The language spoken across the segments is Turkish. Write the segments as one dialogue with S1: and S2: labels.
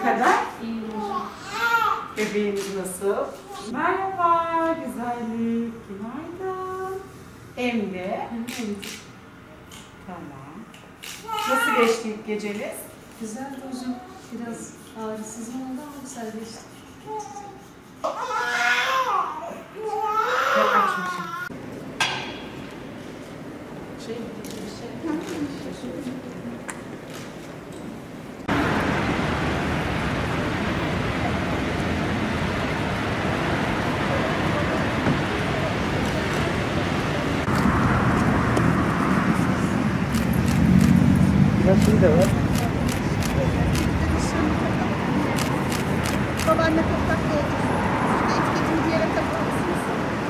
S1: kadar?
S2: İyi.
S1: Bebeğimiz nasıl? Merhaba güzellik. Günaydın. Emre. Tamam. Nasıl geçti ilk geceniz?
S2: Güzel hocam. Biraz ağrısızım oldu ama güzel geçti.
S1: Ben açmışım.
S3: Biraz şey de var.
S4: Babaanne toprak dolduruyor. Etiketini bir yere takar mısınız?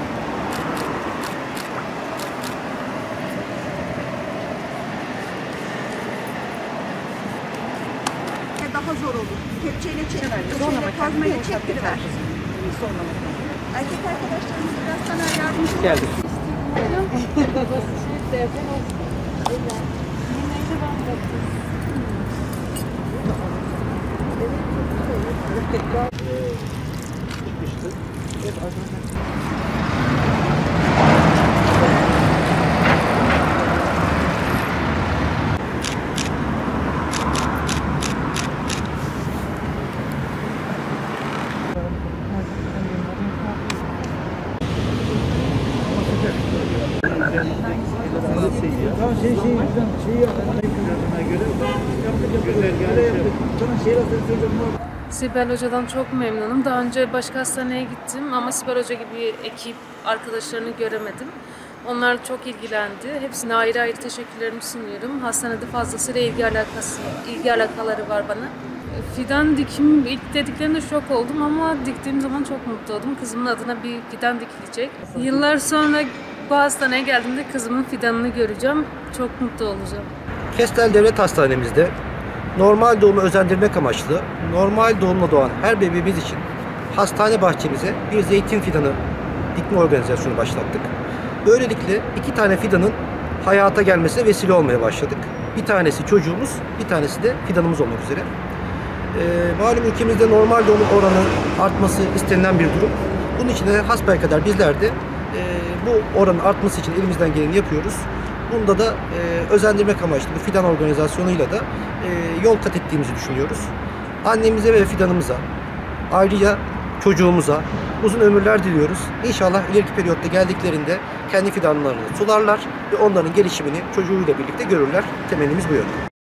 S4: Daha zor olur. Kepçeyle çektirir. Kazmayla çektiriver. Erkek arkadaşlarımız biraz sana yardımcı olur.
S3: Geldik.
S2: Babası şey derken olsun. Neyse ben baktım.
S3: Çıkmıştı. Evet, arkadaşlar.
S2: Sibel Hoca'dan çok memnunum. Daha önce başka hastaneye gittim ama Sibel Hoca gibi ekip arkadaşlarını göremedim. Onlar çok ilgilendi. Hepsine ayrı ayrı teşekkürlerimi sunuyorum. Hastanede fazlasıyla ilgi alakaları var bana. Fidan dikim ilk dediklerinde şok oldum ama diktiğim zaman çok mutlu oldum. Kızımın adına bir fidan dikilecek. Yıllar sonra bu hastaneye geldiğimde kızımın fidanını göreceğim. Çok mutlu olacağım.
S3: Kestel Devlet Hastanemizde normal doğumu özendirmek amaçlı normal doğumla doğan her bebeğimiz için hastane bahçemize bir zeytin fidanı dikme organizasyonu başlattık. Böylelikle 2 tane fidanın hayata gelmesine vesile olmaya başladık. Bir tanesi çocuğumuz, bir tanesi de fidanımız olmak üzere. Malum ülkemizde normal doğum oranı artması istenilen bir durum. Bunun için de hasbelkader bizler de bu oranın artması için elimizden geleni yapıyoruz. Bunda da özendirmek amaçlı bu fidan organizasyonuyla da yol kat ettiğimizi düşünüyoruz. Annemize ve fidanımıza, ayrıca çocuğumuza uzun ömürler diliyoruz. İnşallah ileriki periyotta geldiklerinde kendi fidanlarını sularlar ve onların gelişimini çocuğuyla birlikte görürler. Temennimiz bu yönde.